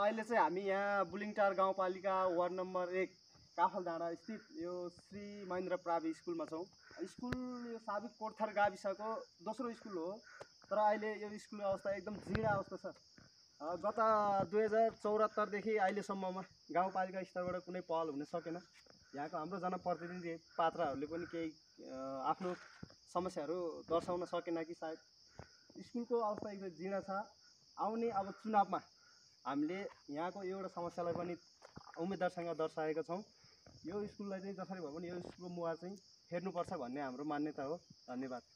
अहिले चाहिँ हामी यहाँ बुलिङटार गाउँपालिका वार्ड नम्बर 1 काफलडाँडा स्थित यो श्री महेन्द्र प्रावि स्कुलमा छौँ। स्कुल यो साबिक कोटथर गाविसको दोस्रो स्कुल हो, तर अहिले यो स्कुलको अवस्था एकदम जीर्ण अवस्था छ। गत 2074 देखि अहिलेसम्ममा गाउँपालिका स्तरबाट कुनै पहल हुन सकेन। यहाँको हाम्रो जनप्रतिनिधि पात्रहरूले पनि केही आफ्नो समस्याहरू दर्शाउन सकेन कि सायद स्कुलको अवस्था एकदम जीर्ण छ। आउने अब चुनावमा हामीले यहाँको एउटा समस्यालाई पनि उम्मेदवारसँग दर्शाएका छौँ। यो स्कुललाई चाहिँ जसरी भए पनि यो स्कुलको मुहार चाहिँ फेर्नुपर्छ भन्ने हाम्रो मान्यता हो। धन्यवाद।